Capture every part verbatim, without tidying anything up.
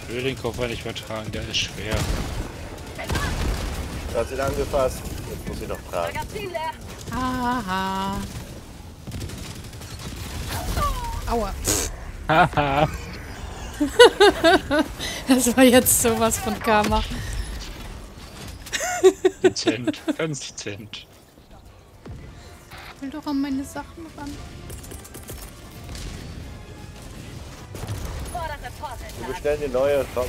Ich will den Koffer nicht mehr tragen, der ist schwer. Du hast ihn angefasst. Jetzt muss ich noch tragen. Magazin leer. Haha. Aua. Haha. Das war jetzt sowas von Karma. Dezent, ganz dezent. Ich will doch an meine Sachen ran. Vordere Wir Vorsicht. bestellen die neue. Komm.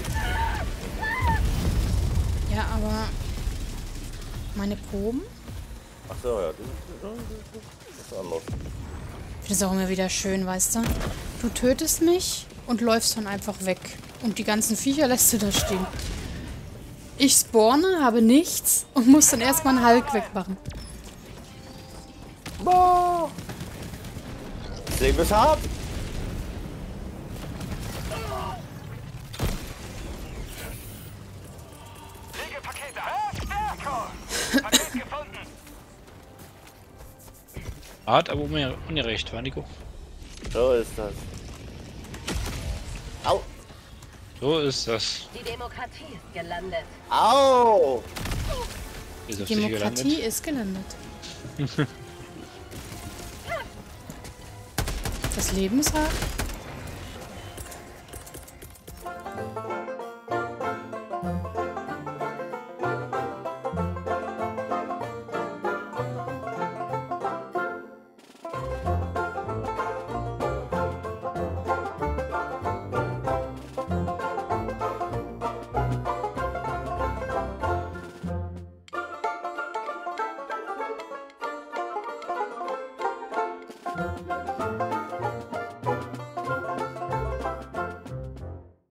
Ja, aber meine Proben? Ach so, ja. Das ist anders. Ich finde es auch immer wieder schön, weißt du? Du tötest mich und läufst dann einfach weg. Und die ganzen Viecher lässt du da stehen. Ich spawne, habe nichts und muss dann erstmal einen Hulk wegmachen. Boah. Sehen wir es hart. Pflegepakete. Verstärkung. Paket gefunden. Hart, aber unge- ungerecht, war Nico. So ist das. Au. So ist das. Die Demokratie ist gelandet. Au. Ist auf dich Demokratie gelandet. ist gelandet. Das Leben ist hart.